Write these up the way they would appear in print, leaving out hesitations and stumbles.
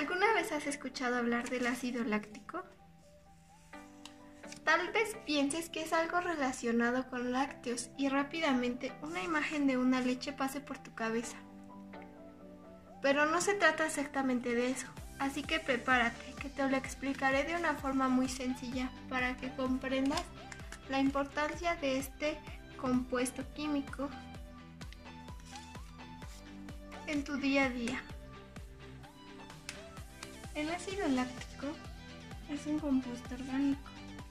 ¿Alguna vez has escuchado hablar del ácido láctico? Tal vez pienses que es algo relacionado con lácteos y rápidamente una imagen de una leche pase por tu cabeza. Pero no se trata exactamente de eso, así que prepárate, que te lo explicaré de una forma muy sencilla para que comprendas la importancia de este compuesto químico en tu día a día. El ácido láctico es un compuesto orgánico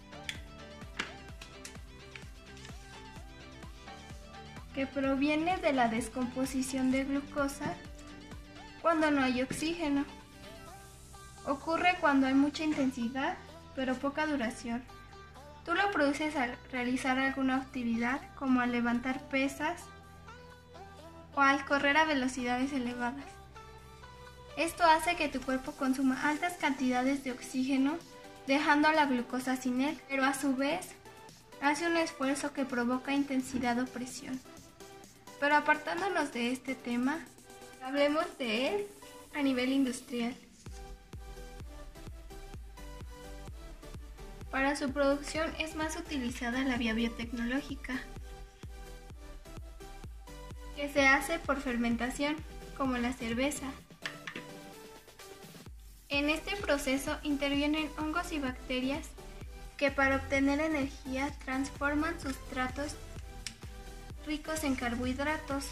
que proviene de la descomposición de glucosa cuando no hay oxígeno. Ocurre cuando hay mucha intensidad, pero poca duración. Tú lo produces al realizar alguna actividad, como al levantar pesas o al correr a velocidades elevadas. Esto hace que tu cuerpo consuma altas cantidades de oxígeno, dejando la glucosa sin él, pero a su vez hace un esfuerzo que provoca intensidad o presión. Pero apartándonos de este tema, hablemos de él a nivel industrial. Para su producción es más utilizada la vía biotecnológica, que se hace por fermentación, como la cerveza. En este proceso intervienen hongos y bacterias que para obtener energía transforman sustratos ricos en carbohidratos,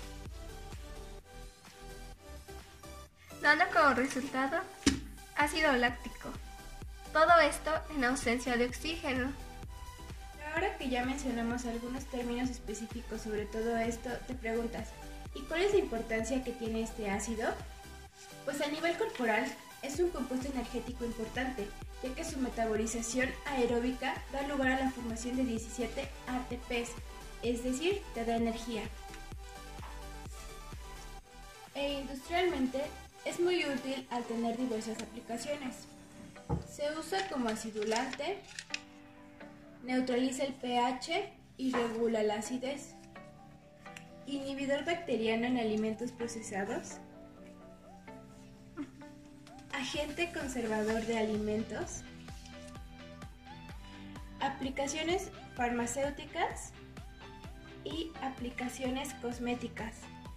dando como resultado ácido láctico. Todo esto en ausencia de oxígeno. Ahora que ya mencionamos algunos términos específicos sobre todo esto, te preguntas, ¿y cuál es la importancia que tiene este ácido? Pues a nivel corporal es un compuesto energético importante, ya que su metabolización aeróbica da lugar a la formación de 17 ATPs, es decir, te da energía. E industrialmente es muy útil al tener diversas aplicaciones. Se usa como acidulante, neutraliza el pH y regula la acidez, inhibidor bacteriano en alimentos procesados, agente conservador de alimentos, aplicaciones farmacéuticas y aplicaciones cosméticas.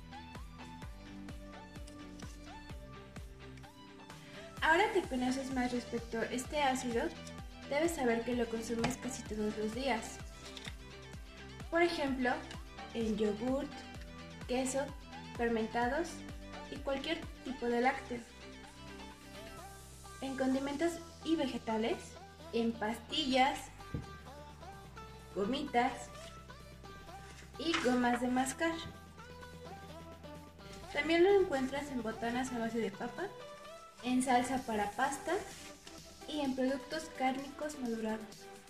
Ahora que conoces más respecto a este ácido, debes saber que lo consumes casi todos los días. Por ejemplo, en yogurt, queso, fermentados y cualquier tipo de lácteo. En condimentos y vegetales, en pastillas, gomitas y gomas de mascar. También lo encuentras en botanas a base de papa, en salsa para pasta y en productos cárnicos madurados.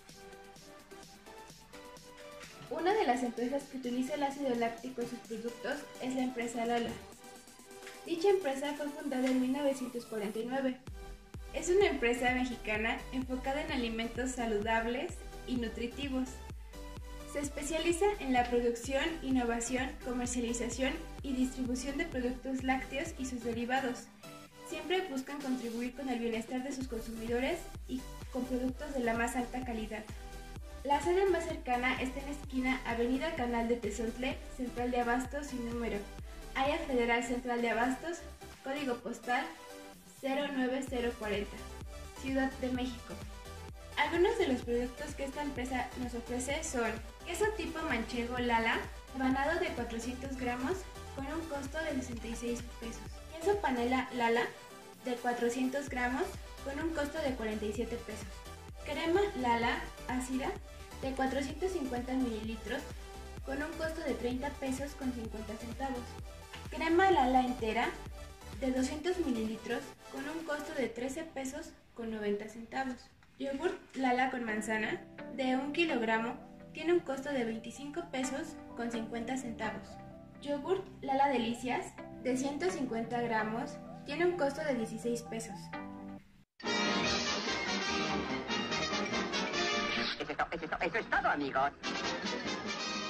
Una de las empresas que utiliza el ácido láctico en sus productos es la empresa Lala. Dicha empresa fue fundada en 1949. Es una empresa mexicana enfocada en alimentos saludables y nutritivos. Se especializa en la producción, innovación, comercialización y distribución de productos lácteos y sus derivados. Siempre buscan contribuir con el bienestar de sus consumidores y con productos de la más alta calidad. La sede más cercana está en la esquina Avenida Canal de Tezontle, Central de Abastos sin número, Área Federal Central de Abastos, código postal 09040, Ciudad de México. Algunos de los productos que esta empresa nos ofrece son queso tipo manchego Lala, rebanado de 400 gramos con un costo de 66 pesos. Queso panela Lala de 400 gramos con un costo de 47 pesos. Crema Lala ácida de 450 mililitros con un costo de 30 pesos con 50 centavos. Crema Lala entera de 200 mililitros con un costo de 13 pesos con 90 centavos. Yogurt Lala con manzana de 1 kilogramo tiene un costo de 25 pesos con 50 centavos. Yogurt Lala Delicias de 150 gramos tiene un costo de 16 pesos. Eso es todo, amigos.